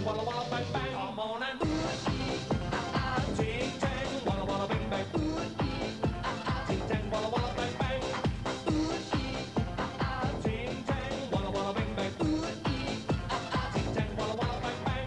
Ching walla walla bang bang. Come on and ching chang walla walla bang bang. Ching chang walla walla bang bang. Ching chang walla walla bang bang. Ching chang walla walla bang bang.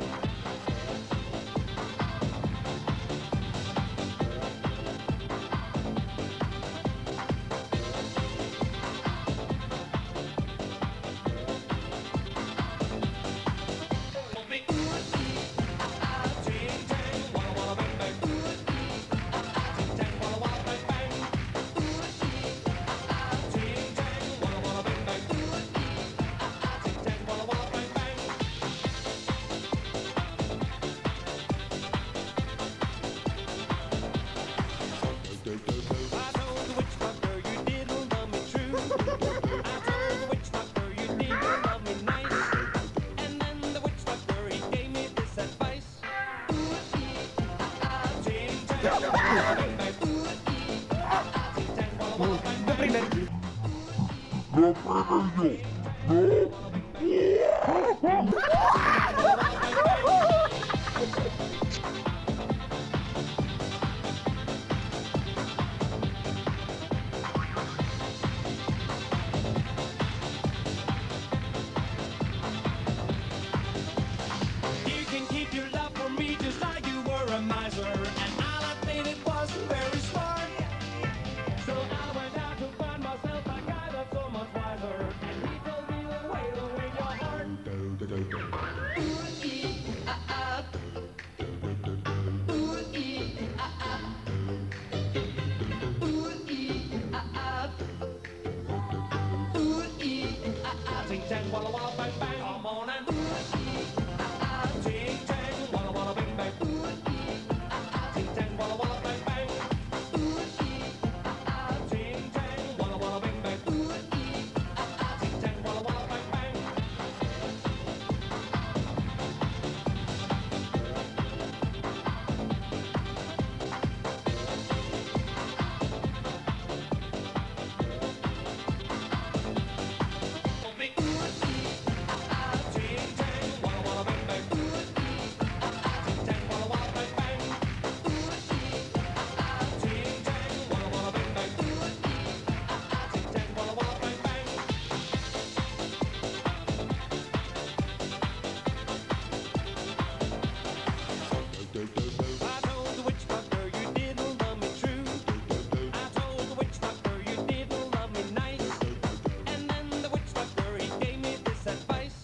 You can keep your love for me just like you were a miser, and I'll admit it wasn't very smart. So I went out to find myself a guy that's so much wiser, and he told me the way to win your heart. Ooh-ee-ah-ah. Ooh-ee-ah-ah. Ooh-ee-ah-ah. Ooh-ee-ah-ah. Ching chang walla walla bang bang. Come on and ching chang walla walla bang bang. Ching chang walla walla bang bang. Ching chang walla walla bang bang. Ching chang walla walla bang bang. Ching chang walla walla bang bang. Ching chang walla walla bang bang. Ching chang walla walla bang bang. Ching chang walla walla bang bang. I told the witch doctor you didn't love me true. I told the witch doctor you didn't love me nice. And then the witch doctor he gave me this advice.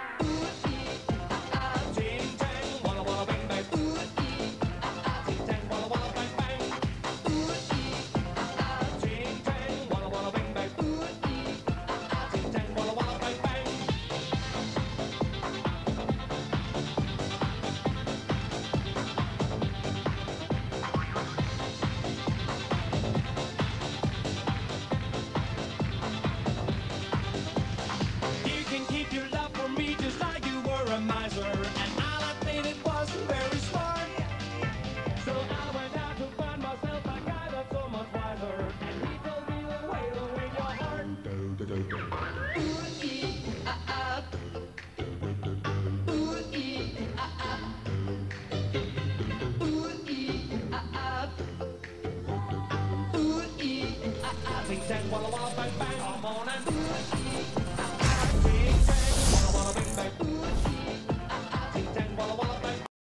Ching chang walla walla bang bang. Ching chang walla walla bang bang. Ching chang walla walla bang bang. Ching chang walla walla bang bang. You can keep your love for me just like you were a miser, and I'll admit it wasn't very smart. So I went out to find myself a guy that's so much wiser, and he told me the way to win your heart. Ooh-ee-ah-ah. Ooh-ee-ah-ah. Ooh-ee-ah-ah. Ooh-ee-ah-ah. Ching chang walla walla bang bang.